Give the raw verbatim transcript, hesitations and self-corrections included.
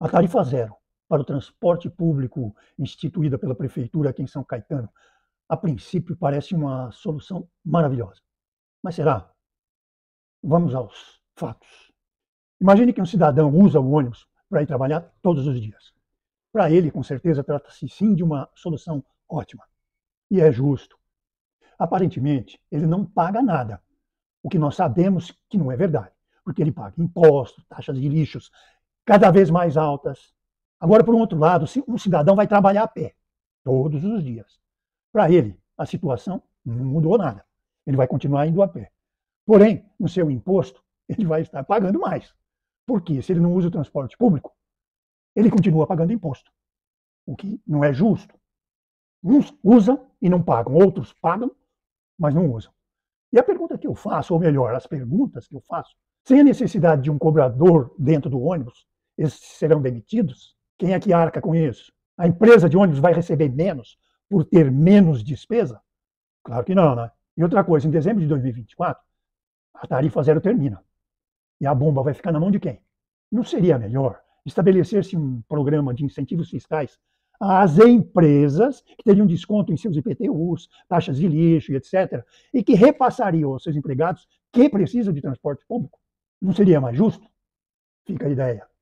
A tarifa zero para o transporte público instituída pela prefeitura aqui em São Caetano, a princípio parece uma solução maravilhosa. Mas será? Vamos aos fatos. Imagine que um cidadão usa o ônibus para ir trabalhar todos os dias. Para ele, com certeza, trata-se sim de uma solução ótima. E é justo. Aparentemente, ele não paga nada, o que nós sabemos que não é verdade, porque ele paga impostos, taxas de lixos cada vez mais altas. Agora, por um outro lado, um cidadão vai trabalhar a pé todos os dias. Para ele, a situação não mudou nada. Ele vai continuar indo a pé. Porém, no seu imposto, ele vai estar pagando mais. Porque se ele não usa o transporte público, ele continua pagando imposto, o que não é justo. Uns usam e não pagam, outros pagam, mas não usam. E a pergunta que eu faço, ou melhor, as perguntas que eu faço, sem a necessidade de um cobrador dentro do ônibus, esses serão demitidos? Quem é que arca com isso? A empresa de ônibus vai receber menos por ter menos despesa? Claro que não, né? E outra coisa, em dezembro de dois mil e vinte e quatro, a tarifa zero termina. E a bomba vai ficar na mão de quem? Não seria melhor estabelecer-se um programa de incentivos fiscais às empresas que teriam desconto em seus I P T Us, taxas de lixo e etcétera, e que repassariam aos seus empregados que precisam de transporte público? Não seria mais justo? Fica a ideia.